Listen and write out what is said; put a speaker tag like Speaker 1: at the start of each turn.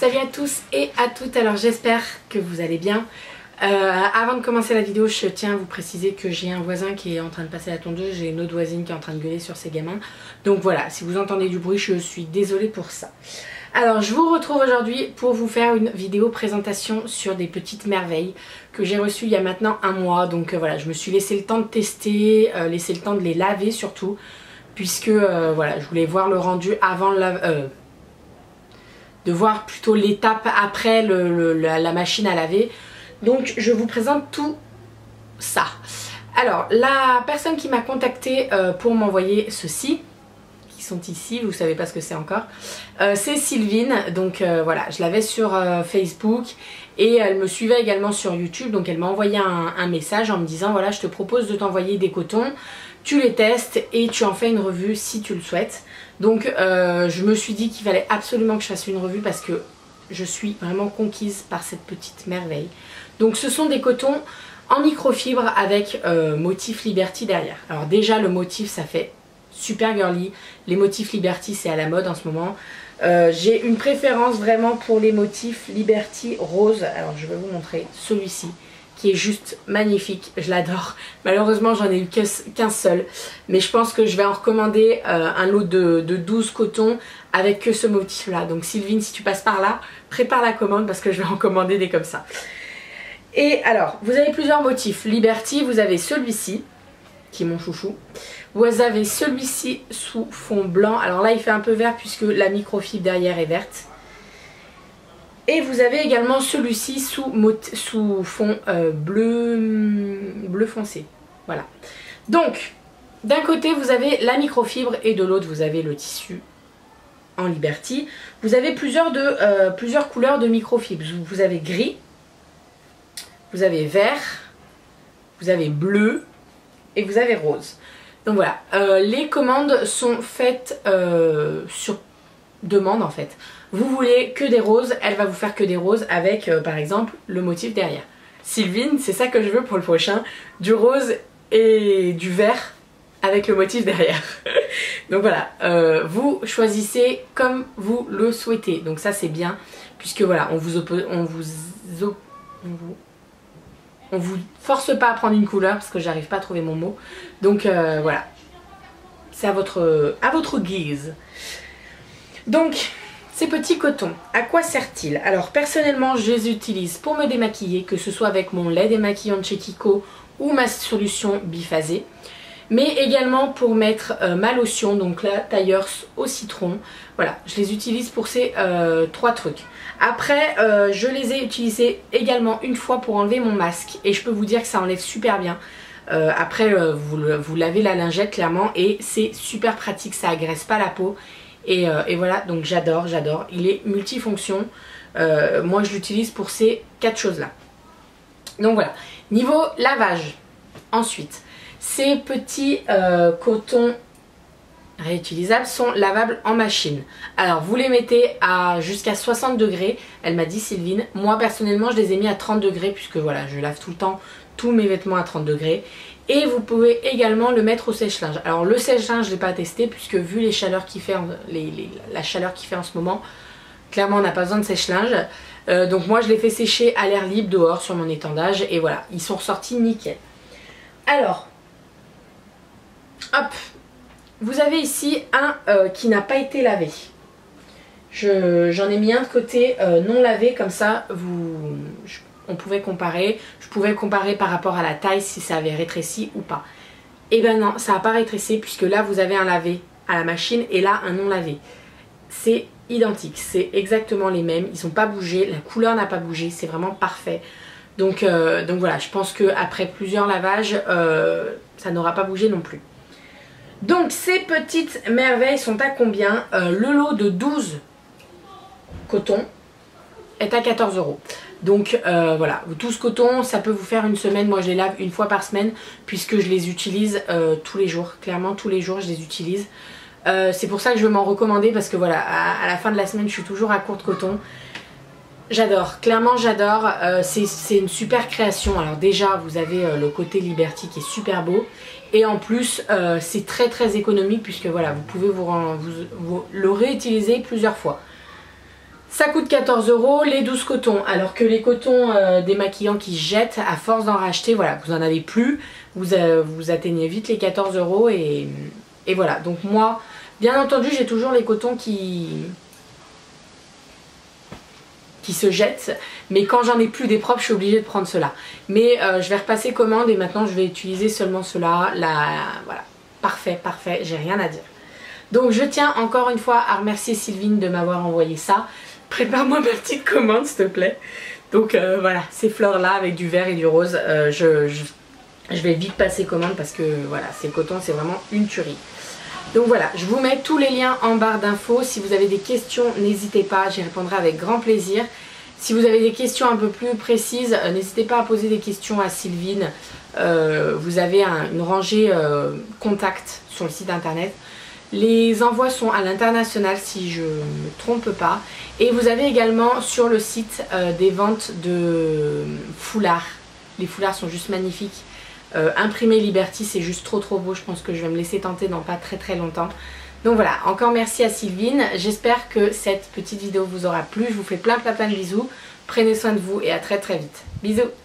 Speaker 1: Salut à tous et à toutes, alors j'espère que vous allez bien. Avant de commencer la vidéo, je tiens à vous préciser que j'ai un voisin qui est en train de passer la tondeuse, j'ai une autre voisine qui est en train de gueuler sur ses gamins. Donc voilà, si vous entendez du bruit, je suis désolée pour ça. Alors je vous retrouve aujourd'hui pour vous faire une vidéo présentation sur des petites merveilles que j'ai reçues il y a maintenant un mois. Donc voilà, je me suis laissé le temps de tester, laissé le temps de les laver surtout, puisque voilà, je voulais voir le rendu avant le de voir plutôt l'étape après la machine à laver. Donc je vous présente tout ça. Alors la personne qui m'a contacté pour m'envoyer ceci, qui sont ici, vous savez pas ce que c'est encore, c'est Sylvine. Donc voilà, je l'avais sur Facebook et elle me suivait également sur YouTube. Donc elle m'a envoyé un message en me disant voilà, je te propose de t'envoyer des cotons, tu les testes et tu en fais une revue si tu le souhaites. Donc je me suis dit qu'il fallait absolument que je fasse une revue parce que je suis vraiment conquise par cette petite merveille. Donc ce sont des cotons en microfibre avec motif Liberty derrière. Alors déjà le motif ça fait super girly, les motifs Liberty c'est à la mode en ce moment. J'ai une préférence vraiment pour les motifs Liberty rose. Alors je vais vous montrer celui-ci qui est juste magnifique, je l'adore. Malheureusement j'en ai eu qu'un seul, mais je pense que je vais en recommander un lot de 12 cotons avec que ce motif là. Donc Sylvine, si tu passes par là, prépare la commande parce que je vais en commander des comme ça. Et alors vous avez plusieurs motifs Liberty, vous avez celui-ci qui est mon chouchou, vous avez celui-ci sous fond blanc. Alors là il fait un peu vert puisque la microfibre derrière est verte. Et vous avez également celui-ci sous fond bleu foncé. Voilà. Donc, d'un côté vous avez la microfibre et de l'autre vous avez le tissu en Liberty. Vous avez plusieurs couleurs de microfibre. Vous avez gris, vous avez vert, vous avez bleu et vous avez rose. Donc voilà, les commandes sont faites sur demande en fait. Vous voulez que des roses, elle va vous faire que des roses avec par exemple le motif derrière. Sylvine, c'est ça que je veux pour le prochain, du rose et du vert avec le motif derrière. Donc voilà, vous choisissez comme vous le souhaitez. Donc ça c'est bien puisque voilà, on vous force pas à prendre une couleur parce que j'arrive pas à trouver mon mot. Donc voilà, c'est à votre guise. Donc ces petits cotons, à quoi servent-ils? Alors personnellement je les utilise pour me démaquiller, que ce soit avec mon lait démaquillant de chez Kiko ou ma solution biphasée, mais également pour mettre ma lotion, donc la tailleuse au citron. Voilà, je les utilise pour ces trois trucs. Après je les ai utilisés également une fois pour enlever mon masque et je peux vous dire que ça enlève super bien. Après vous lavez la lingette clairement et c'est super pratique, ça agresse pas la peau. Et voilà, donc j'adore, il est multifonction. Moi je l'utilise pour ces 4 choses là. Donc voilà, niveau lavage, ensuite ces petits cotons réutilisables sont lavables en machine. Alors vous les mettez à jusqu'à 60 degrés, elle m'a dit Sylvine. Moi personnellement je les ai mis à 30 degrés puisque voilà, je lave tout le temps tous mes vêtements à 30 degrés. Et vous pouvez également le mettre au sèche-linge. Alors le sèche-linge je ne l'ai pas testé puisque vu les chaleurs qu'il fait, la chaleur qu'il fait en ce moment, clairement on n'a pas besoin de sèche-linge. Donc moi je les fais sécher à l'air libre dehors sur mon étendage et voilà, ils sont ressortis nickel. Alors, hop, vous avez ici un qui n'a pas été lavé. J'en ai mis un de côté non lavé, comme ça on pouvait comparer. Je pouvais comparer par rapport à la taille si ça avait rétréci ou pas. Et ben non, ça n'a pas rétréci puisque là vous avez un lavé à la machine et là un non lavé. C'est identique, c'est exactement les mêmes, ils n'ont pas bougé, la couleur n'a pas bougé, c'est vraiment parfait. Donc voilà, je pense qu'après plusieurs lavages, ça n'aura pas bougé non plus. Donc ces petites merveilles sont à combien? Le lot de 12 cotons est à 14 €. Donc voilà, 12 cotons, ça peut vous faire une semaine. Moi je les lave une fois par semaine puisque je les utilise tous les jours. Clairement tous les jours je les utilise. C'est pour ça que je veux m'en recommander parce que voilà, à la fin de la semaine je suis toujours à court de coton. J'adore, clairement j'adore, c'est une super création. Alors déjà vous avez le côté Liberty qui est super beau et en plus c'est très économique puisque voilà, vous pouvez vous le réutiliser plusieurs fois. Ça coûte 14 €, les 12 cotons. Alors que les cotons démaquillants qui se jettent, à force d'en racheter, voilà, vous n'en avez plus. Vous atteignez vite les 14 € et voilà. Donc moi, bien entendu, j'ai toujours les cotons qui se jettent. Mais quand j'en ai plus des propres, je suis obligée de prendre ceux-là. Mais je vais repasser commande et maintenant je vais utiliser seulement ceux-là. Voilà, parfait, parfait, j'ai rien à dire. Donc je tiens encore une fois à remercier Sylvine de m'avoir envoyé ça. Prépare-moi ma petite commande s'il te plaît. Donc voilà, ces fleurs là avec du vert et du rose, je vais vite passer commande parce que voilà, ces cotons c'est vraiment une tuerie. Donc voilà, je vous mets tous les liens en barre d'infos. Si vous avez des questions, n'hésitez pas, j'y répondrai avec grand plaisir. Si vous avez des questions un peu plus précises, n'hésitez pas à poser des questions à Sylvine. Vous avez une rangée contact sur le site internet. Les envois sont à l'international si je ne me trompe pas. Et vous avez également sur le site des ventes de foulards. Les foulards sont juste magnifiques. Imprimé Liberty, c'est juste trop beau. Je pense que je vais me laisser tenter dans pas très longtemps. Donc voilà, encore merci à Sylvine. J'espère que cette petite vidéo vous aura plu. Je vous fais plein de bisous. Prenez soin de vous et à très vite. Bisous.